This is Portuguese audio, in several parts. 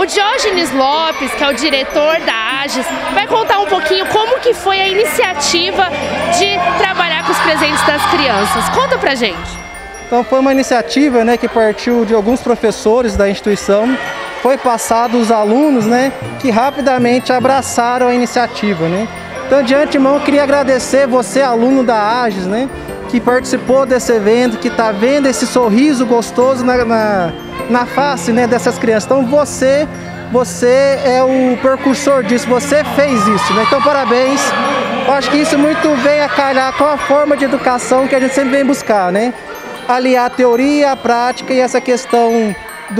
O Diógenes Lopes, que é o diretor da AGES, vai contar um pouquinho como que foi a iniciativa de trabalhar com os presentes das crianças. Conta pra gente. Então foi uma iniciativa, né, que partiu de alguns professores da instituição, foi passado aos alunos, né, que rapidamente abraçaram a iniciativa, né. Então, de antemão, eu queria agradecer você, aluno da AGES, né, que participou desse evento, que está vendo esse sorriso gostoso na face, né, dessas crianças. Então, você é o precursor disso, você fez isso, né? Então, parabéns. Eu acho que isso muito vem a calhar com a forma de educação que a gente sempre vem buscar, né? Aliar a teoria, a prática e essa questão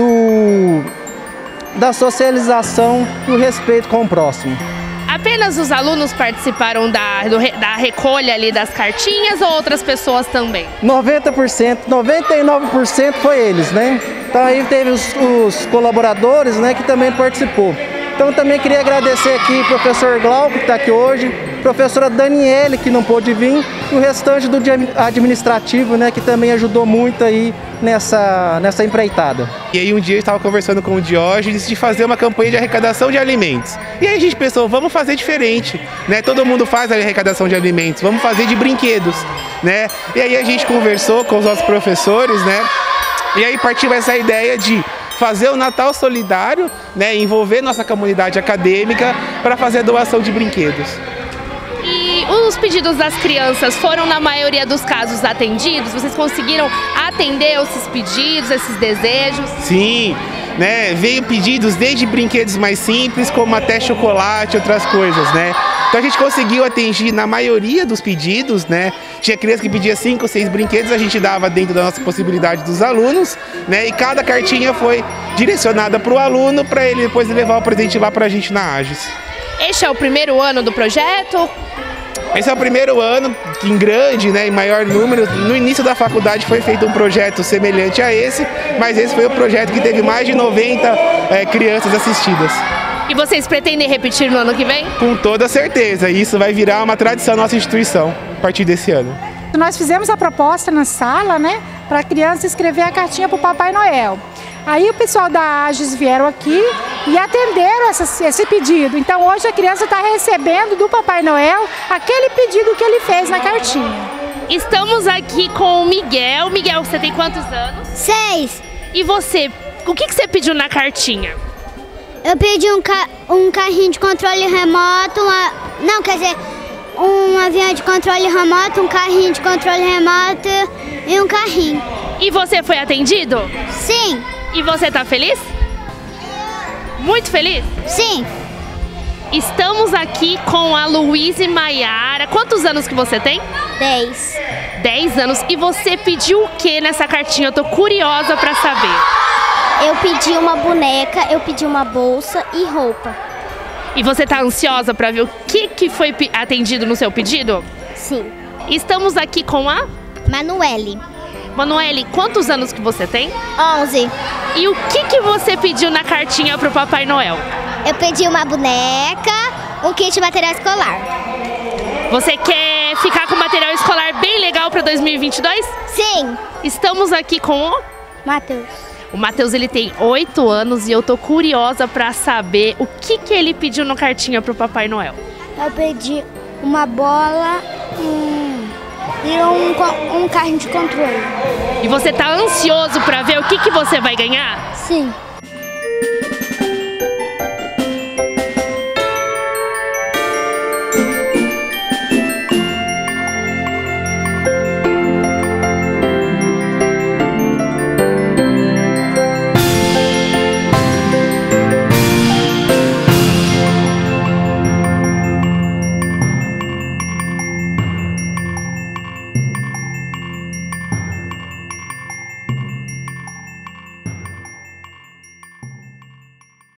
da socialização e o respeito com o próximo. Apenas os alunos participaram da recolha ali das cartinhas ou outras pessoas também? 90%, 99% foi eles, né? Então aí teve os colaboradores, né, que também participou. Então também queria agradecer aqui o professor Glauco, que está aqui hoje, professora Daniele, que não pôde vir, e o restante do administrativo, né, que também ajudou muito aí nessa empreitada. E aí um dia eu estava conversando com o Diógenes de fazer uma campanha de arrecadação de alimentos. E aí a gente pensou, vamos fazer diferente, né? Todo mundo faz a arrecadação de alimentos, vamos fazer de brinquedos, né? E aí a gente conversou com os nossos professores, né? E aí partiu essa ideia de fazer o Natal solidário, né, envolver nossa comunidade acadêmica para fazer a doação de brinquedos. E os pedidos das crianças foram, na maioria dos casos, atendidos? Vocês conseguiram atender esses pedidos, esses desejos? Sim, né, veio pedidos desde brinquedos mais simples, como até chocolate e outras coisas, né? Então a gente conseguiu atingir na maioria dos pedidos, né? Tinha criança que pedia 5 ou 6 brinquedos, a gente dava dentro da nossa possibilidade dos alunos, né? E cada cartinha foi direcionada para o aluno, para ele depois levar o presente lá para a gente na AGES. Este é o primeiro ano do projeto? Esse é o primeiro ano, em grande, né, em maior número. No início da faculdade foi feito um projeto semelhante a esse, mas esse foi o projeto que teve mais de 90 crianças assistidas. E vocês pretendem repetir no ano que vem? Com toda certeza, isso vai virar uma tradição na nossa instituição a partir desse ano. Nós fizemos a proposta na sala, né, para a criança escrever a cartinha para o Papai Noel. Aí o pessoal da AGES vieram aqui e atenderam esse pedido. Então hoje a criança está recebendo do Papai Noel aquele pedido que ele fez na cartinha. Estamos aqui com o Miguel. Miguel, você tem quantos anos? 6. E você, o que você pediu na cartinha? Eu pedi um carrinho de controle remoto, um avião de controle remoto, um carrinho de controle remoto e um carrinho. E você foi atendido? Sim. E você tá feliz? Muito feliz? Sim. Estamos aqui com a Luísa Maiara. Quantos anos que você tem? 10. 10 anos. E você pediu o que nessa cartinha? Eu tô curiosa pra saber. Eu pedi uma boneca, eu pedi uma bolsa e roupa. E você tá ansiosa pra ver o que foi atendido no seu pedido? Sim. Estamos aqui com a Manuele. Manuele, quantos anos que você tem? 11. E o que você pediu na cartinha pro Papai Noel? Eu pedi uma boneca, um kit de material escolar. Você quer ficar com material escolar bem legal para 2022? Sim. Estamos aqui com o Matheus. O Matheus, ele tem 8 anos e eu tô curiosa para saber o que ele pediu na cartinha pro Papai Noel. Eu pedi uma bola e um carrinho de controle. E você tá ansioso para ver o que você vai ganhar? Sim.